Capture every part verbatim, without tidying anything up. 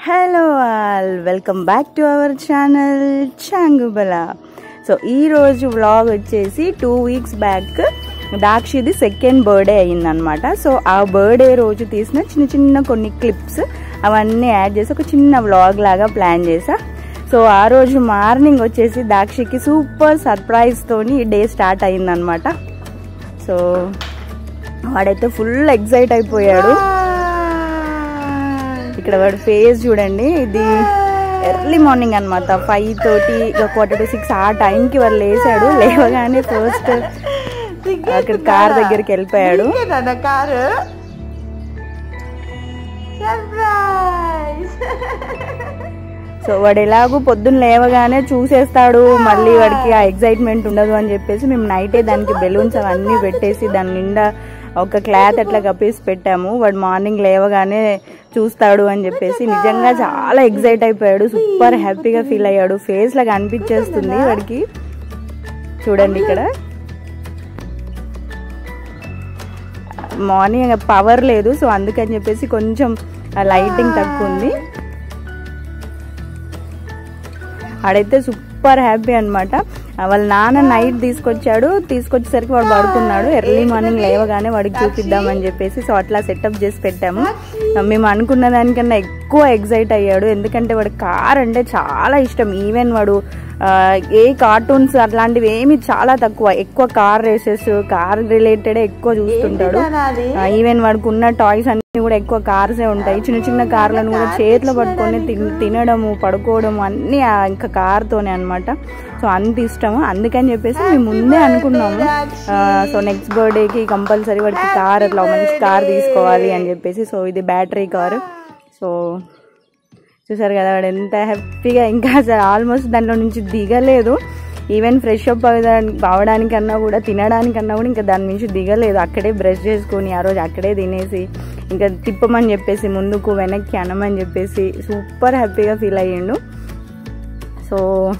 Hello all, welcome back to our channel Chnagubhala. So ee roju vlog vachesi two weeks back Dakshith second birthday ayindanamata. So aa birthday roju teesina chinna chinna konni clips avanni add chesi oka chinna vlog laga plan chesa. So aa roju morning vachesi Dakshith ki super surprise toni day start ayindanamata. So vaadaithe full excite ayipoyadu. ఇక్కడ వాడి face చూడండి. ఇది early morning అనమాట, five thirty quarter to six ఆ టైంకి వాళ్ళు లేచాడు. లేవగానే ఫస్ట్ అక్కడ కార్ దగ్గరికి వెళ్ళిపోయాడు. సో వాడు ఎలాగూ పొద్దున్న లేవగానే చూసేస్తాడు, మళ్ళీ వాడికి ఆ ఎగ్జైట్మెంట్ ఉండదు అని చెప్పేసి మేము నైటే దానికి బెలూన్స్ అవన్నీ పెట్టేసి దాని నిండా ఒక క్లాత్ అట్లా కప్పేసి పెట్టాము. వాడు మార్నింగ్ లేవగానే చూస్తాడు అని చెప్పేసి నిజంగా చాలా ఎగ్జైట్ అయిపోయాడు. సూపర్ హ్యాపీగా ఫీల్ అయ్యాడు. ఫేస్ లాగా అనిపించేస్తుంది వాడికి. చూడండి ఇక్కడ మార్నింగ్ పవర్ లేదు, సో అందుకని చెప్పేసి కొంచెం లైటింగ్ తక్కువ ఉంది. ఆడైతే సూపర్ హ్యాపీ అనమాట. వాళ్ళ నాన్న నైట్ తీసుకొచ్చాడు, తీసుకొచ్చేసరికి వాడు పడుకున్నాడు. ఎర్లీ మార్నింగ్ లేవగానే వాడికి చూపిద్దామని చెప్పేసి సో అట్లా సెటప్ చేసి పెట్టాము. మేము అనుకున్న దానికన్నా ఎక్కువ ఎగ్జైట్ అయ్యాడు, ఎందుకంటే వాడు కార్ అంటే చాలా ఇష్టం. ఈవెన్ వాడు ఏ కార్టూన్స్ అట్లాంటివి ఏమి చాలా తక్కువ, ఎక్కువ కార్ రేసెస్ కార్ రిలేటెడ్ ఎక్కువ చూస్తుంటాడు. ఈవెన్ వాడికి ఉన్న టాయ్స్ అన్ని కూడా ఎక్కువ కార్సే ఉంటాయి. చిన్న చిన్న కార్లను కూడా చేతిలో పట్టుకొని తినడము పడుకోవడము అన్ని ఇంకా కార్తోనే అనమాట. సో అంత ఇష్టము. అందుకని చెప్పేసి మేము ముందే అనుకున్నాము, సో నెక్స్ట్ బర్త్డేకి కంపల్సరీ వాడికి కార్ అట్లా మంచి కార్ తీసుకోవాలి అని చెప్పేసి. సో ఇది బ్యాటరీ కారు. సో చూసారు కదా వాడు ఎంత హ్యాపీగా, ఇంకా అసలు ఆల్మోస్ట్ దాంట్లో నుంచి దిగలేదు. ఈవెన్ ఫ్రెష్ అప్ అవడానికన్నా కూడా తినడానికన్నా కూడా ఇంకా దాని నుంచి దిగలేదు. అక్కడే బ్రష్ చేసుకొని ఆ రోజు అక్కడే తినేసి ఇంకా తిప్పమని చెప్పేసి ముందుకు వెనక్కి అనమని చెప్పేసి సూపర్ హ్యాపీగా ఫీల్ అయ్యిండు. సో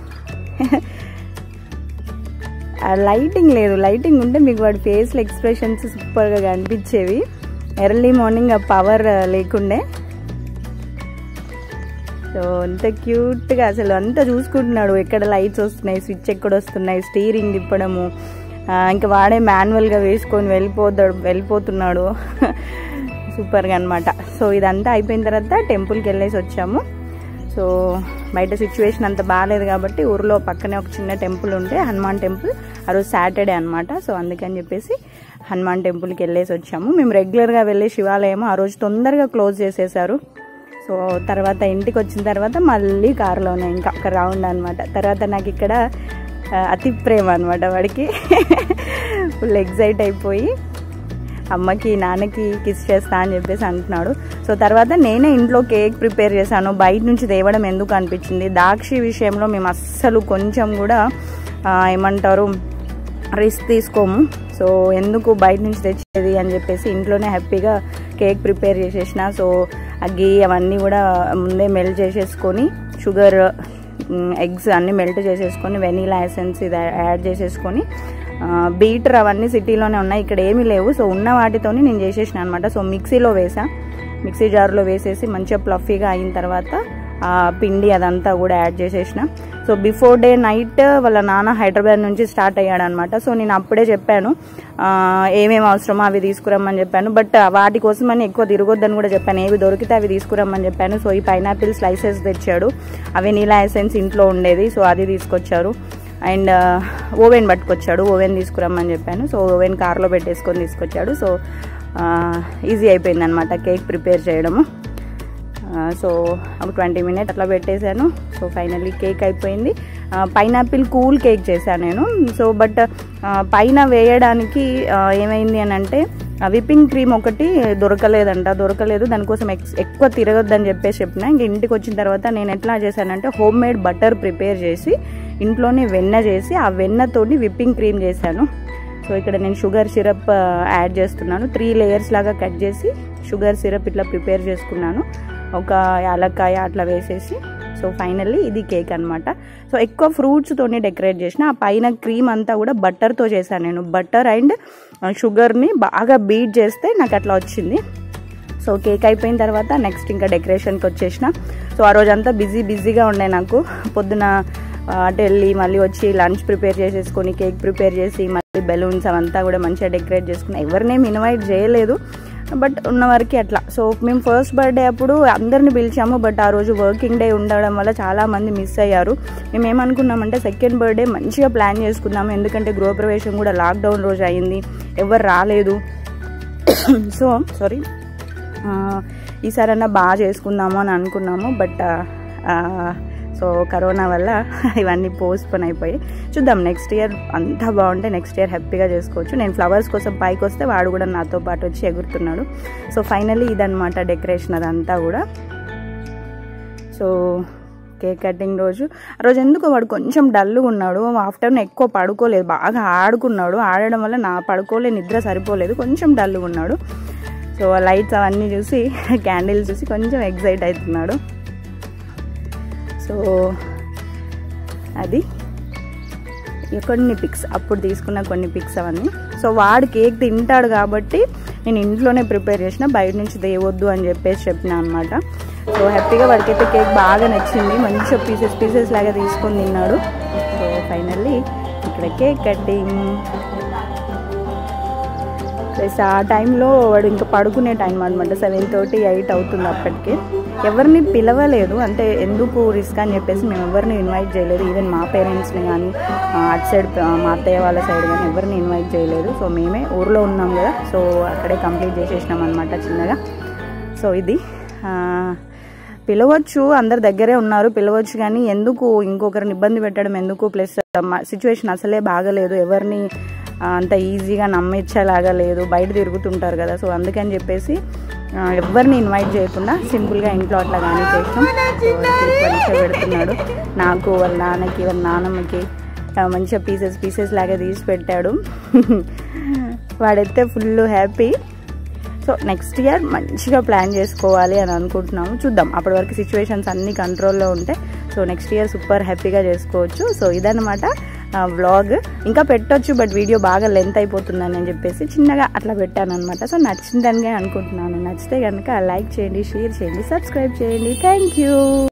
లైటింగ్ లేదు, లైటింగ్ ఉంటే మీకు వాడి ఫేస్లో ఎక్స్ప్రెషన్స్ సూపర్గా కనిపించేవి. ఎర్లీ మార్నింగ్ ఆ పవర్ లేకుండే. సో అంత క్యూట్గా అసలు అంతా చూసుకుంటున్నాడు, ఎక్కడ లైట్స్ వస్తున్నాయి, స్విచ్ ఎక్కడ వస్తున్నాయి, స్టీరింగ్ తిప్పడము, ఇంకా వాడే మాన్యువల్గా వేసుకొని వెళ్ళిపోతాడు వెళ్ళిపోతున్నాడు సూపర్గా అనమాట. సో ఇదంతా అయిపోయిన తర్వాత టెంపుల్కి వెళ్ళేసి వచ్చాము. సో బయట సిచ్యువేషన్ అంత బాగాలేదు కాబట్టి ఊరిలో పక్కనే ఒక చిన్న టెంపుల్ ఉంటే హనుమాన్ టెంపుల్, ఆ రోజు సాటర్డే అనమాట. సో అందుకని చెప్పేసి హనుమాన్ టెంపుల్కి వెళ్ళేసి వచ్చాము. మేము రెగ్యులర్గా వెళ్ళే శివాలయం ఆ రోజు తొందరగా క్లోజ్ చేసేసారు. సో తర్వాత ఇంటికి వచ్చిన తర్వాత మళ్ళీ కారులోనే ఇంకా అక్కడ రౌండ్ అనమాట. తర్వాత నాకు ఇక్కడ అతి ప్రేమ అనమాట వాడికి. ఫుల్ ఎగ్జైట్ అయిపోయి అమ్మకి నాన్నకి కిస్ చేస్తా అని చెప్పేసి అంటున్నాడు. సో తర్వాత నేనే ఇంట్లో కేక్ ప్రిపేర్ చేశాను. బయట నుంచి తేవడం ఎందుకు అనిపించింది. దాక్షి విషయంలో మేము అస్సలు కొంచెం కూడా ఏమంటారు రిస్క్ తీసుకోము. సో ఎందుకు బయట నుంచి తెచ్చేది అని చెప్పేసి ఇంట్లోనే హ్యాపీగా కేక్ ప్రిపేర్ చేసేసిన. సో ఆ గీ అవన్నీ కూడా ముందే మెల్ట్ చేసేసుకొని, షుగర్ ఎగ్స్ అన్నీ మెల్ట్ చేసేసుకొని, వెనీలా ఎసెన్స్ ఇది యాడ్ చేసేసుకొని, బీటర్ అవన్నీ సిటీలోనే ఉన్నాయి, ఇక్కడ ఏమీ లేవు. సో ఉన్న వాటితోని నేను చేసేసిన అనమాట. సో మిక్సీలో వేసా, మిక్సీ జార్లో వేసేసి మంచిగా ప్లఫీగా అయిన తర్వాత ఆ పిండి అదంతా కూడా యాడ్ చేసేసిన. సో బిఫోర్ డే నైట్ వాళ్ళ నాన్న హైదరాబాద్ నుంచి స్టార్ట్ అయ్యాడు అనమాట. సో నేను అప్పుడే చెప్పాను ఏమేమి అవసరమో అవి తీసుకురమ్మని చెప్పాను. బట్ వాటి కోసమని ఎక్కువ తిరగొద్దని కూడా చెప్పాను, ఏవి దొరికితే అవి తీసుకురమ్మని చెప్పాను. సో ఈ పైనాపిల్ స్లైసెస్ తెచ్చాడు, అవి నీలా ఎసెన్స్ ఇంట్లో ఉండేది, సో అది తీసుకొచ్చారు. అండ్ ఓవెన్ పట్టుకొచ్చాడు, ఓవెన్ తీసుకురమ్మని చెప్పాను. సో ఓవెన్ కార్లో పెట్టేసుకొని తీసుకొచ్చాడు. సో ఈజీ అయిపోయింది అనమాట కేక్ ప్రిపేర్ చేయడము. సో ఒక ట్వంటీ మినిట్ అట్లా పెట్టేశాను. సో ఫైనల్లీ కేక్ అయిపోయింది. పైనాపిల్ కూల్ కేక్ చేశాను నేను. సో బట్ పైన వేయడానికి ఏమైంది అని అంటే విప్పింగ్ క్రీమ్ ఒకటి దొరకలేదంట, దొరకలేదు. దానికోసం ఎక్స్ ఎక్కువ తిరగొద్దని చెప్పేసి చెప్పిన. ఇంక ఇంటికి వచ్చిన తర్వాత నేను ఎట్లా చేశానంటే హోమ్ మేడ్ బటర్ ప్రిపేర్ చేసి ఇంట్లోనే వెన్న చేసి ఆ వెన్నతోటి విప్పింగ్ క్రీమ్ చేశాను. సో ఇక్కడ నేను షుగర్ సిరప్ యాడ్ చేస్తున్నాను. త్రీ లేయర్స్ లాగా కట్ చేసి షుగర్ సిరప్ ఇట్లా ప్రిపేర్ చేసుకున్నాను, ఒక యాలక్కాయ అట్లా వేసేసి. సో ఫైనల్లీ ఇది కేక్ అనమాట. సో ఎక్కువ ఫ్రూట్స్తోనే డెకరేట్ చేసిన. ఆ పైన క్రీమ్ అంతా కూడా బటర్తో చేశాను నేను. బటర్ అండ్ షుగర్ని బాగా బీట్ చేస్తే నాకు అట్లా వచ్చింది. సో కేక్ అయిపోయిన తర్వాత నెక్స్ట్ ఇంకా డెకరేషన్కి వచ్చేసిన. సో ఆ రోజంతా బిజీ బిజీగా ఉండే నాకు. పొద్దున అటు వెళ్ళి మళ్ళీ వచ్చి లంచ్ ప్రిపేర్ చేసేసుకొని కేక్ ప్రిపేర్ చేసి మళ్ళీ బెలూన్స్ అవంతా కూడా మంచిగా డెకరేట్ చేసుకుని ఎవరినేమి ఇన్వైట్ చేయలేదు, బట్ ఉన్న వరకు అట్లా. సో మేము ఫస్ట్ బర్త్డే అప్పుడు అందరిని పిలిచాము, బట్ ఆ రోజు వర్కింగ్ డే ఉండడం వల్ల చాలామంది మిస్ అయ్యారు. మేము ఏమనుకున్నామంటే సెకండ్ బర్త్డే మంచిగా ప్లాన్ చేసుకున్నాము, ఎందుకంటే గృహప్రవేశం కూడా లాక్డౌన్ రోజు అయింది, ఎవరు రాలేదు. సో సారీ ఈసారన్నా బాగా చేసుకుందాము అని అనుకున్నాము, బట్ సో కరోనా వల్ల ఇవన్నీ పోస్ట్పోన్ అయిపోయి. చూద్దాం నెక్స్ట్ ఇయర్ అంతా బాగుంటే నెక్స్ట్ ఇయర్ హ్యాపీగా చేసుకోవచ్చు. నేను ఫ్లవర్స్ కోసం పైకి వస్తే వాడు కూడా నాతో పాటు వచ్చి ఎగురుతున్నాడు. సో ఫైనల్లీ ఇదనమాట డెకరేషన్ అదంతా కూడా. సో కేక్ కటింగ్ రోజు ఆ రోజు ఎందుకో వాడు కొంచెం డల్గా ఉన్నాడు. ఆఫ్టర్నూన్ ఎక్కువ పడుకోలేదు, బాగా ఆడుకున్నాడు. ఆడడం వల్ల నా పడుకోలే, నిద్ర సరిపోలేదు, కొంచెం డల్గా ఉన్నాడు. సో లైట్స్ అవన్నీ చూసి క్యాండిల్స్ చూసి కొంచెం ఎగ్జైట్ అవుతున్నాడు. సో అది కొన్ని పిక్స్ అప్పుడు తీసుకున్న కొన్ని పిక్స్ అవన్నీ. సో వాడు కేక్ తింటాడు కాబట్టి నేను ఇంట్లోనే ప్రిపేర్ చేసిన, బయట నుంచి తేవద్దు అని చెప్పేసి చెప్పిన అనమాట. సో హ్యాపీగా వాడికైతే కేక్ బాగా నచ్చింది, మంచిగా పీసెస్ పీసెస్ లాగా తీసుకొని తిన్నాడు. సో ఫైనల్లీ ఇక్కడ కేక్ కటింగ్. ప్లస్ ఆ టైంలో వాడు ఇంకా పడుకునే టైం అనమాట, సెవెన్ థర్టీ ఎయిట్ అవుతుంది. అప్పటికి ఎవరిని పిలవలేదు, అంటే ఎందుకు రిస్క్ అని చెప్పేసి మేము ఎవరిని ఇన్వైట్ చేయలేదు. ఈవెన్ మా పేరెంట్స్ని కానీ అటు సైడ్ మా అత్తయ్య వాళ్ళ సైడ్ కానీ ఎవరిని ఇన్వైట్ చేయలేదు. సో మేమే ఊర్లో ఉన్నాం కదా, సో అక్కడే కంప్లీట్ చేసేసినాం అనమాట చిన్నగా. సో ఇది పిలవచ్చు, అందరి దగ్గరే ఉన్నారు, పిలవచ్చు, కానీ ఎందుకు ఇంకొకరిని ఇబ్బంది పెట్టడం ఎందుకు. ప్లస్ సిచ్యువేషన్ అసలే బాగలేదు, ఎవరిని అంత ఈజీగా నమ్మించేలాగా లేదు, బయట తిరుగుతుంటారు కదా. సో అందుకని చెప్పేసి ఎవరిని ఇన్వైట్ చేయకుండా సింపుల్గా ఇంట్లో అట్లా కానీ చేసినాం. మంచిగా పెడుతున్నాడు నాకు, వాళ్ళ నాన్నకి వాళ్ళ నాన్నమ్మకి మంచిగా పీసెస్ పీసెస్ లాగా తీసి పెట్టాడు. వాడైతే full happy. So next year మంచిగా ప్లాన్ చేసుకోవాలి అని అనుకుంటున్నాము, చూద్దాం. అప్పటి వరకు సిచ్యువేషన్స్ అన్నీ కంట్రోల్లో ఉంటాయి. సో నెక్స్ట్ ఇయర్ సూపర్ హ్యాపీగా చేసుకోవచ్చు. సో ఇదన్నమాట వ్లాగ్. ఇంకా పెట్టొచ్చు, బట్ వీడియో బాగా లెంత్ అయిపోతుందని అని చెప్పేసి చిన్నగా అట్లా పెట్టాను అనమాట. సో నచ్చిందని అనుకుంటున్నాను. నచ్చితే కనుక లైక్ చేయండి, షేర్ చేయండి, సబ్స్క్రైబ్ చేయండి. Thank you.